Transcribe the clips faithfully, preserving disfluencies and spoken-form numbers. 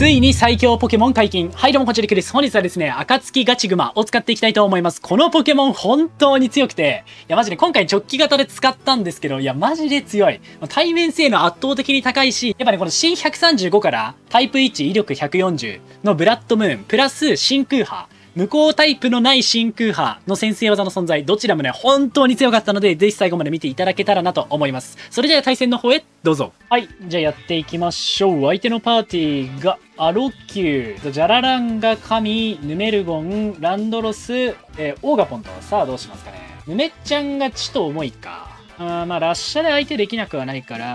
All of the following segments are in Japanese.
ついに最強ポケモン解禁。はい、どうもこちらクリス。本日はですね、暁ガチグマを使っていきたいと思います。このポケモン本当に強くて、いやマジで今回直帰型で使ったんですけど、いやマジで強い。対面性能圧倒的に高いし、やっぱね、この新ひゃくさんじゅうごからタイプいち威力ひゃくよんじゅうのブラッドムーン、プラス真空波。無効タイプのない真空波の先制技の存在、どちらもね、本当に強かったので、ぜひ最後まで見ていただけたらなと思います。それでは対戦の方へ、どうぞ。はい、じゃあやっていきましょう。相手のパーティーが、アロキュー、ジャラランガ、カミ、ヌメルゴン、ランドロス、えー、オーガポンと、さあどうしますかね。ヌメちゃんがちと重いか。あまあ、ラッシャで相手できなくはないから、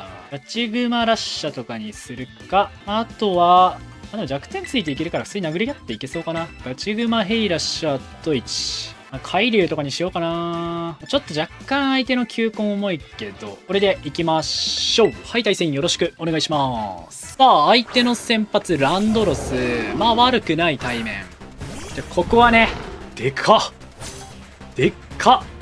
ガチグマラッシャとかにするか。あとは、あでも弱点ついていけるから普通に殴り合っていけそうかな。ガチグマヘイラッシャーといち。海竜とかにしようかな。ちょっと若干相手の球根重いけど、これでいきましょう。はい、対戦よろしくお願いします。さあ、相手の先発ランドロス。まあ悪くない対面。じゃ、ここはね、でかっでっかっ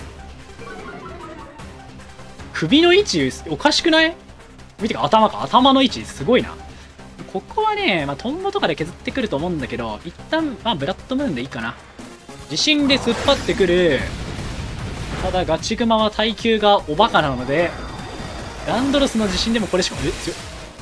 首の位置おかしくない？見てか、頭か。頭の位置すごいな。ここはね、まあ、トンボとかで削ってくると思うんだけど、一旦、まあ、ブラッドムーンでいいかな。地震で突っ張ってくる。ただ、ガチグマは耐久がおバカなので、ランドロスの地震でもこれしか、え、強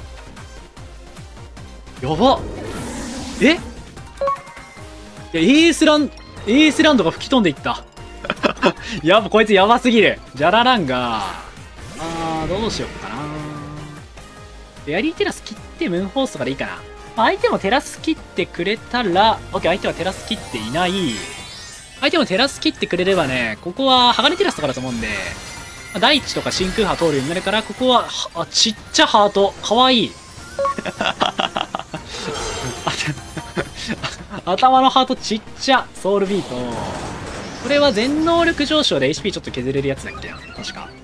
っ。やばっ。えいや、エースラン、エースランドが吹き飛んでいった。やば、こいつやばすぎる。ジャラランが、あー、どうしようかな。エアリーテラス切ってムーンフォースとかでいいかな。まあ、相手もテラス切ってくれたら、オッケー、相手はテラス切っていない。相手もテラス切ってくれればね、ここは鋼テラスとかだと思うんで、まあ、大地とか真空波通るようになるから、ここは、あ、ちっちゃハート。かわいい。頭のハートちっちゃ。ソウルビート。これは全能力上昇で エイチピー ちょっと削れるやつだっけな。確か。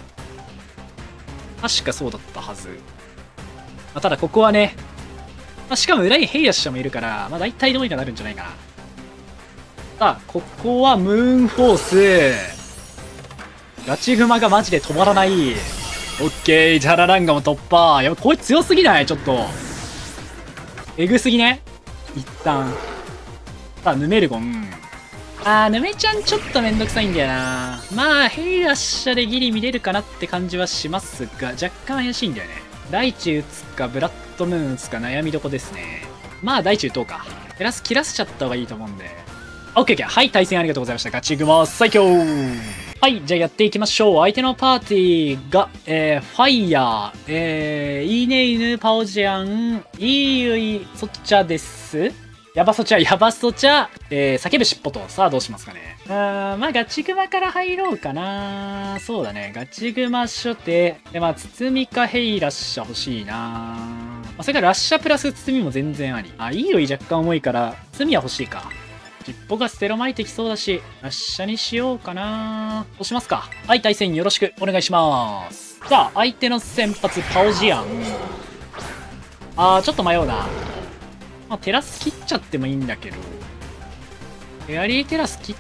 確かそうだったはず。まあ、ただここはね、まあ、しかも裏にヘイラッシャもいるから、まあ大体どうにかなるんじゃないかな。さあ、ここはムーンフォース。ガチグマがマジで止まらない。オッケー、ジャラランガも突破。やば、こいつ強すぎないちょっと。えぐすぎね一旦。さあ、ヌメルゴン。あー、ヌメちゃんちょっとめんどくさいんだよな。まあ、ヘイラッシャでギリ見れるかなって感じはしますが、若干怪しいんだよね。大地打つか、ブラッドムーン打つか悩みどこですね。まあ、大地打とうか。テラス切らせちゃった方がいいと思うんで。オッケーオッケー。はい、対戦ありがとうございました。ガチグマ最強。はい、じゃあやっていきましょう。相手のパーティーが、えー、ファイヤー、えー、イーネイヌ、パオジアン、イーユイ、ソチャです。ヤバソチャ、ヤバソチャ、えー、叫ぶ尻尾と。さあ、どうしますかね。うーん、まあ、ガチグマから入ろうかな。そうだね。ガチグマ初手。で、まあ、包みかヘイラッシャ欲しいな。まあ、それからラッシャプラス包みも全然あり。あ、いいよ、若干重いから、包みは欲しいか。尻尾がステロ巻いてきそうだし、ラッシャにしようかな。そうしますか。はい、対戦よろしくお願いします。さあ、相手の先発、パオジアン。あー、ちょっと迷うな。まあ、テラス切っちゃってもいいんだけど。エアリーテラス切って、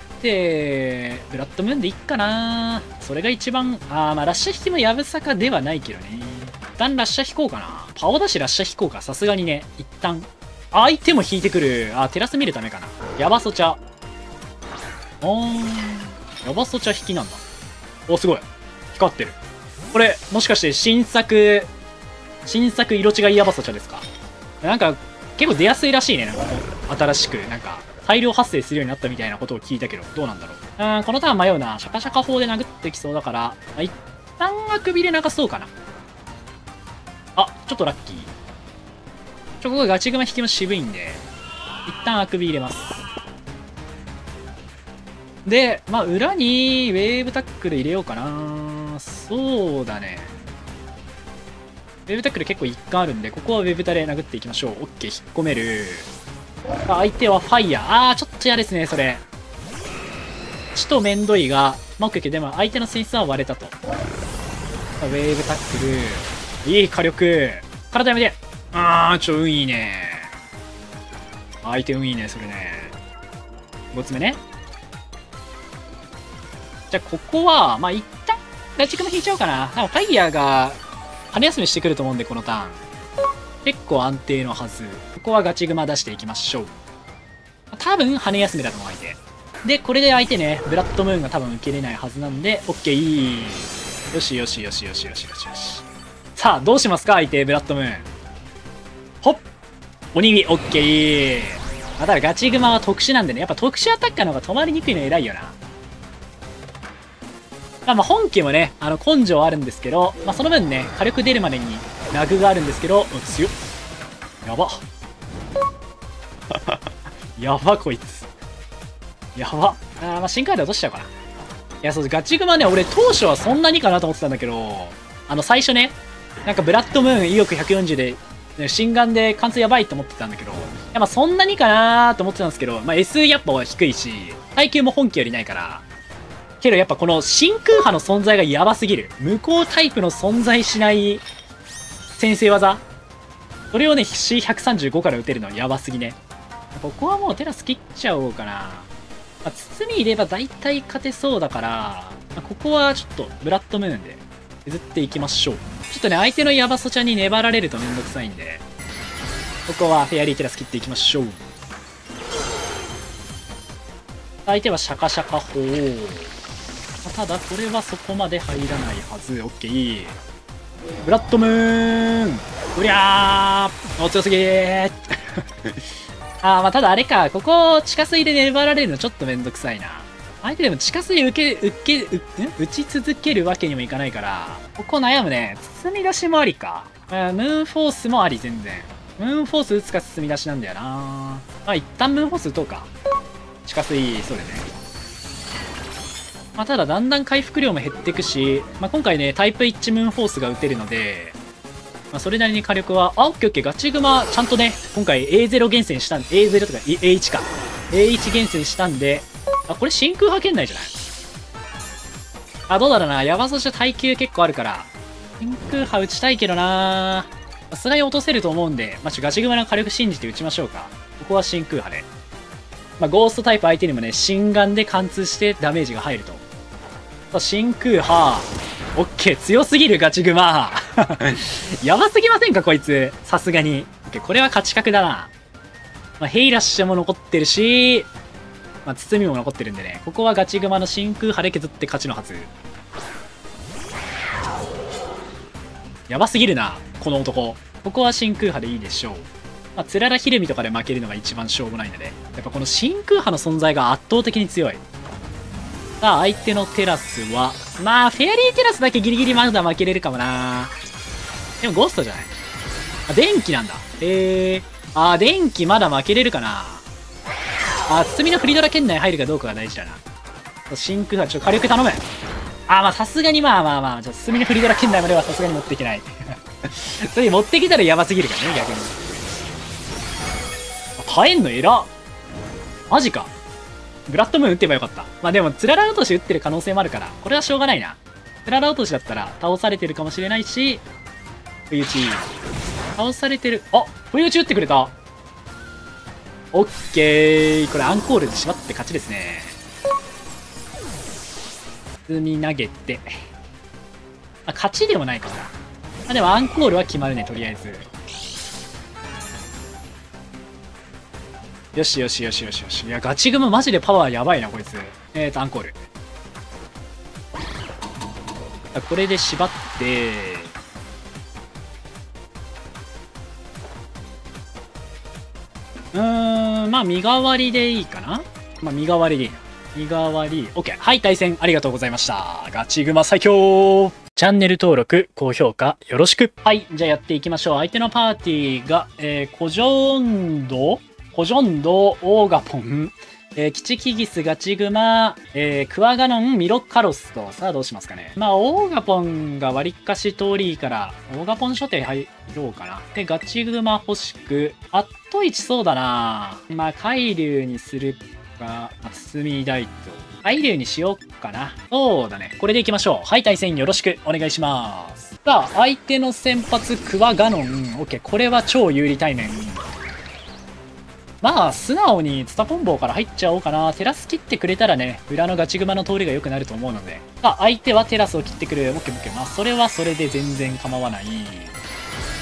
ブラッドムーンでいっかな。それが一番、あー、まあ、ラッシャ引きもやぶさかではないけどね。一旦ラッシャ引こうかな。パオだしラッシャ引こうか。さすがにね。一旦。相手も引いてくる。あー、テラス見るためかな。ヤバソチャ。おー。ヤバソチャ引きなんだ。お、すごい。光ってる。これ、もしかして新作、新作色違いヤバソチャですか？なんか、結構出やすいらしいね。なんか、新しく、なんか、大量発生するようになったみたいなことを聞いたけど、どうなんだろう。うーん、このターン迷うな。シャカシャカ砲で殴ってきそうだから、まあ、一旦あくびで流そうかな。あ、ちょっとラッキー。ちょ、ここガチグマ引きも渋いんで、一旦あくび入れます。で、まあ、裏に、ウェーブタックル入れようかな。そうだね。ウェーブタックル結構一貫あるんで、ここはウェーブタで殴っていきましょう。オッケー、引っ込める。相手はファイヤー。あー、ちょっと嫌ですね、それ。ちとめんどいが、まあ、オッケー、でも相手の戦術は割れたと。ウェーブタックル。いい火力。体やめて。あー、ちょ、運いいね。相手運いいね、それね。ごつめね。じゃあ、ここは、まあ、一旦、ガチグマ引いちゃおうかな。なんかファイヤーが、羽休みしてくると思うんで、このターン。 結構安定のはず。ここはガチグマ出していきましょう。多分、羽休めだと思う相手。で、これで相手ね、ブラッドムーンが多分受けれないはずなんで、オッケー、いい。よしよしよしよしよしよしよし。さあ、どうしますか相手、ブラッドムーン。ほっ鬼火、オッケー、いい。まあ、ただガチグマは特殊なんでね、やっぱ特殊アタッカーの方が止まりにくいの偉いよな。まあ、まあ本家もね、あの根性あるんですけど、まあ、その分ね、火力出るまでにラグがあるんですけど、強っ。やば。やば、こいつ。やば。あーまあ、新カード落としちゃうかな。いや、そう、ガチグマね、俺当初はそんなにかなと思ってたんだけど、あの、最初ね、なんかブラッドムーン威力ひゃくよんじゅうで、ね、心眼で貫通やばいと思ってたんだけど、やっぱそんなにかなーと思ってたんですけど、まあ、S やっぱ低いし、耐久も本家よりないから、けどやっぱこの真空波の存在がやばすぎる。無効タイプの存在しない先制技。それをね、シーひゃくさんじゅうご から打てるのはやばすぎね。ここはもうテラス切っちゃおうかな。まあ、包み入れば大体勝てそうだから、まあ、ここはちょっとブラッドムーンで削っていきましょう。ちょっとね、相手のヤバソちゃんに粘られるとめんどくさいんで、ここはフェアリーテラス切っていきましょう。相手はシャカシャカ砲。ただこれはそこまで入らないはず。オッケー。ブラッドムーンうりゃーお強すぎーあーまあただあれか、ここ地下水で粘られるのちょっとめんどくさいな。相手でも地下水受け、受け、う打ち続けるわけにもいかないから、ここ悩むね。包み出しもありか。ムーンフォースもあり、全然。ムーンフォース打つか包み出しなんだよな。まあ一旦ムーンフォース打とうか。地下水、そうだよね。まあ、ただだんだん回復量も減っていくし、まあ、今回ね、タイプいちムーンフォースが打てるので、まあ、それなりに火力は、あ、オッケーオッケー、ガチグマ、ちゃんとね、今回 エーゼロ 厳選したん、エーゼロ とか エーワン か。エーワン 厳選したんで、あ、これ真空波圏内じゃない？あ、どうだろうな。ヤバソシは耐久結構あるから、真空波打ちたいけどな。さすがに落とせると思うんで、まあ、ちょガチグマの火力信じて打ちましょうか。ここは真空波で。まあ、ゴーストタイプ相手にもね、心眼で貫通してダメージが入ると。真空波。オッケー、強すぎるガチグマ。やばすぎませんかこいつ。さすがに。オッケー、これは勝ち確だな。まあ、ヘイラッシュも残ってるし、まあ、包みも残ってるんでね。ここはガチグマの真空波で削って勝ちのはず。やばすぎるな、この男。ここは真空波でいいでしょう。まあ、つららひるみとかで負けるのが一番しょうもないので、やっぱこの真空波の存在が圧倒的に強い。さあ、相手のテラスは、まあ、フェアリーテラスだけギリギリまだ負けれるかもな。でもゴーストじゃない？あ、電気なんだ。へえ。あ、電気まだ負けれるかな。あ、包みのフリドラ圏内入るかどうかが大事だな。真空波、ちょっと火力頼む。あ、まあ、さすがにまあまあまあ、ちょっと包みのフリドラ圏内まではさすがに持っていけない。それ持ってきたらやばすぎるからね、逆に。耐えんの偉っ。マジか。ブラッドムーン打ってばよかった。まあでも、つらら落とし打ってる可能性もあるから、これはしょうがないな。つらら落としだったら倒されてるかもしれないし、不意打ち。倒されてる。あ、不意打ち打ってくれた。オッケー。これアンコールで縛って勝ちですね。積み投げて。あ、勝ちでもないかな。あ、でもアンコールは決まるね、とりあえず。よしよしよしよしよし。いや、ガチグママジでパワーやばいな、こいつ。えーと、アンコール。これで縛って、うーん、まあ、身代わりでいいかな。まあ、身代わりでいいな。身代わり、OK。はい、対戦ありがとうございました。ガチグマ最強。チャンネル登録、高評価よろしく。はい、じゃあやっていきましょう。相手のパーティーが、えー、コジョンドコジョンド、オーガポン、えー、キチキギス、ガチグマ、えー、クワガノン、ミロカロスと、さあどうしますかね。まあ、オーガポンが割かし通りいいから、オーガポン所定入ろうかな。で、ガチグマ欲しく、あっといちそうだな。まあ、海流にするか、包み大と。海流にしようかな。そうだね。これでいきましょう。はい、対戦よろしくお願いします。さあ、相手の先発、クワガノン。オッケー、これは超有利対面。まあ、素直にツタポン棒から入っちゃおうかな。テラス切ってくれたらね、裏のガチグマの通りが良くなると思うので。さあ、相手はテラスを切ってくる。オッケーオッケー。まあ、それはそれで全然構わない。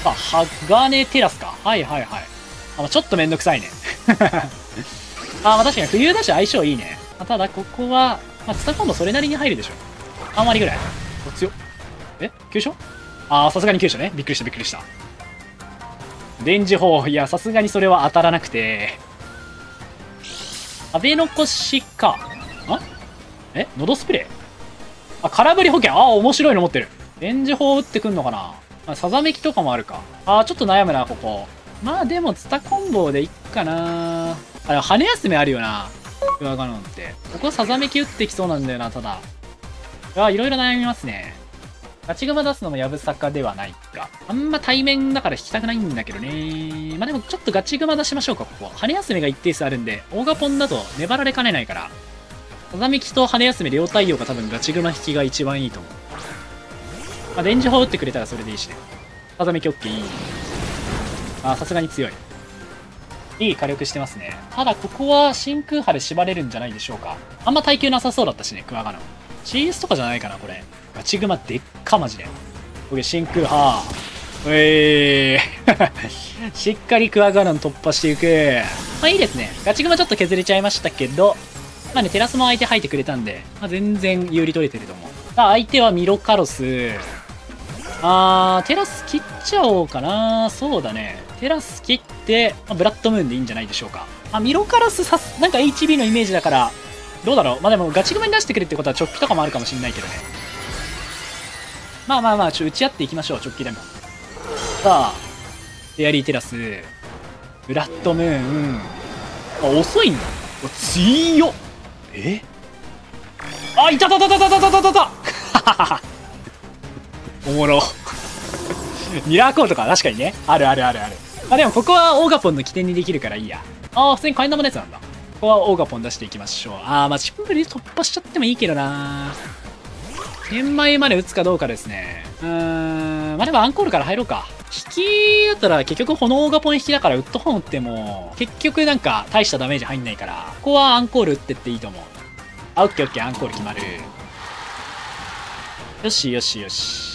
あ、鋼テラスか。はいはいはい。あ、ちょっとめんどくさいね。あ、まあ確かに冬だし相性いいね。ただここは、まあ、ツタコンボそれなりに入るでしょ。さん割ぐらい。お、強っ。え急所ああ、さすがに急所ね。びっくりしたびっくりした。電磁砲。いや、さすがにそれは当たらなくて。食べ残しか。あえ喉スプレーあ、空振り保険。ああ、面白いの持ってる。電磁砲打ってくんのかなあ、さざめきとかもあるか。ああ、ちょっと悩むな、ここ。まあでも、ツタコンボでいっかな。あれ、羽休めあるよな。クワガノンって。ここはさざめき打ってきそうなんだよな、ただ。あ、いろいろ悩みますね。ガチグマ出すのもやぶさかではないか。あんま対面だから引きたくないんだけどね。まあでもちょっとガチグマ出しましょうか、ここ。羽休めが一定数あるんで、オーガポンだと粘られかねないから。さざめきと羽休め両対応が多分ガチグマ引きが一番いいと思う。まあ電磁砲打ってくれたらそれでいいしね。さざめき OK。あ、さすがに強い。いい火力してますね。ただここは真空波で縛れるんじゃないでしょうか。あんま耐久なさそうだったしね、クワガノン。シーエス とかじゃないかな、これ。ガチグマでっか、マジで。これ真空波。うえー。しっかりクワガノン突破していく。まあいいですね。ガチグマちょっと削れちゃいましたけど、まあね、テラスも相手吐いてくれたんで、まあ、全然有利取れてると思う。さあ、相手はミロカロス。あー、テラス切っちゃおうかな。そうだね。テラス切って、まあ、ブラッドムーンでいいんじゃないでしょうか。あ、ミロカロスさす、なんか エイチビー のイメージだから、どうだろう。まあでもガチグマに出してくれってことは直帰とかもあるかもしれないけどね。まあまあまあ、ちょ、打ち合っていきましょう、直帰でも。さあ、フェアリーテラス、ブラッドムーン。あ、遅いんだ。強っ。えあ、いたたたたたたたたたたおもろ。ミラーコートか、確かにね。あるあるあるある。あ、でもここはオーガポンの起点にできるからいいや。ああ、普通に替え玉のやつなんだ。ここはオーガポン出していきましょう。ああ、まあシンプルに突破しちゃってもいいけどな。天枚まで打つかどうかですね。うーん、まあでもアンコールから入ろうか。引きだったら結局炎オーガポン引きだからウッドホン打っても、結局なんか大したダメージ入んないから、ここはアンコール打ってっていいと思う。あ、オッケーオッケー、アンコール決まる。よしよしよし。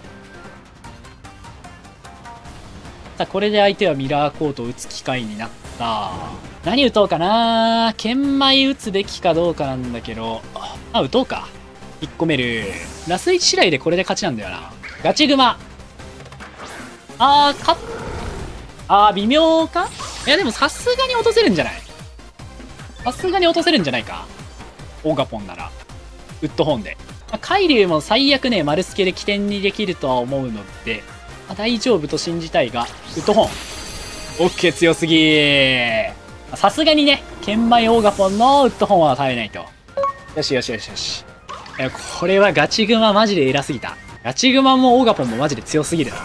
さあ、これで相手はミラーコートを打つ機会になった。何打とうかな。剣舞打つべきかどうかなんだけど、あ、打とうか。いっこめる。ラスいち次第でこれで勝ちなんだよな。ガチグマ。あー、か、あー、微妙か。いや、でもさすがに落とせるんじゃない。さすがに落とせるんじゃないか。オーガポンなら。ウッドホーンで。まあ、海竜も最悪ね、丸スケで起点にできるとは思うので、まあ、大丈夫と信じたいが、ウッドホーン。オッケー、強すぎー。さすがにね、剣舞オーガポンのウッドホーンは耐えないと。よしよしよしよし。これはガチグママジで偉すぎた。ガチグマもオーガポンもマジで強すぎるな。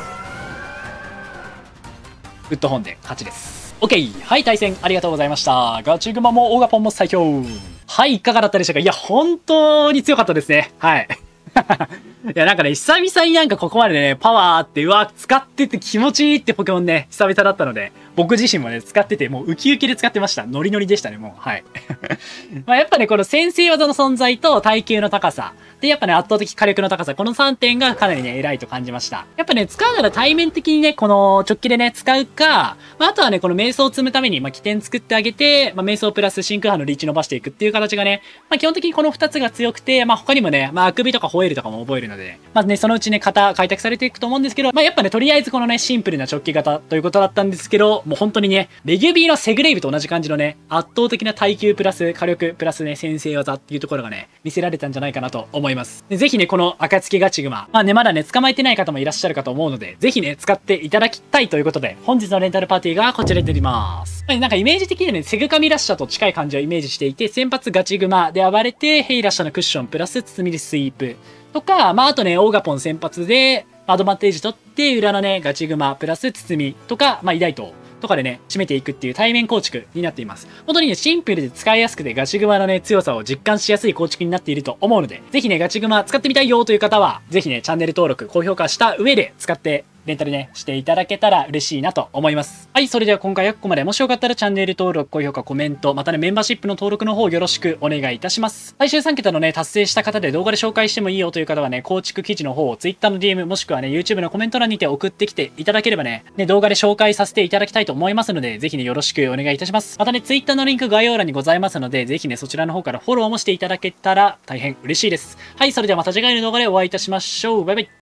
ウッドホーンで勝ちです。OK。はい、対戦ありがとうございました。ガチグマもオーガポンも最強。はい、いかがだったでしょうか。いや、本当に強かったですね。はい。いや、なんかね、久々になんかここまでね、パワーって、うわ、使ってて気持ちいいってポケモンね、久々だったので、僕自身もね、使ってて、もうウキウキで使ってました。ノリノリでしたね、もう。はい。まあやっぱね、この先制技の存在と耐久の高さ。で、やっぱね、圧倒的火力の高さ。このさんてんがかなりね、偉いと感じました。やっぱね、使うなら対面的にね、この直帰でね、使うか、まあ、あとはね、この瞑想を積むために、まあ、起点作ってあげて、まあ、瞑想プラス真空波のリーチ伸ばしていくっていう形がね、まあ、基本的にこのふたつが強くて、まあ、他にもね、まあ、あくびとかホエールとかも覚えるので、まあね、そのうちね、型開拓されていくと思うんですけど、まあ、やっぱね、とりあえずこのね、シンプルな直帰型ということだったんですけど、もう本当にね、レギュビーのセグレイブと同じ感じのね、圧倒的な耐久プラス火力プラスね、先制技っていうところがね、見せられたんじゃないかなと思います。でぜひね、この暁ガチグマ、まあね、まだね、捕まえてない方もいらっしゃるかと思うので、ぜひね、使っていただきたいということで、本日のレンタルパーティーがこちらになります。まあ、なんかイメージ的にはね、セグカミラッシャーと近い感じをイメージしていて、先発ガチグマで暴れて、ヘイラッシャーのクッションプラス包みでスイープとか、まああとね、オーガポン先発で、アドバンテージ取って、裏のね、ガチグマプラス包みとか、まあ、イダイトとかでね、締めていくっていう対面構築になっています。本当にね、シンプルで使いやすくてガチグマのね、強さを実感しやすい構築になっていると思うので、ぜひね、ガチグマ使ってみたいよという方は、ぜひね、チャンネル登録、高評価した上で使ってレンタルね、していただけたら嬉しいなと思います。はい、それでは今回はここまで。もしよかったらチャンネル登録、高評価、コメント、またね、メンバーシップの登録の方よろしくお願いいたします。最終さん桁のね、達成した方で動画で紹介してもいいよという方はね、構築記事の方を Twitter の ディーエム もしくはね、YouTube のコメント欄にて送ってきていただければね、ね、動画で紹介させていただきたいと思いますので、ぜひね、よろしくお願いいたします。またね、Twitter のリンク概要欄にございますので、ぜひね、そちらの方からフォローもしていただけたら大変嬉しいです。はい、それではまた次回の動画でお会いいたしましょう。バイバイ。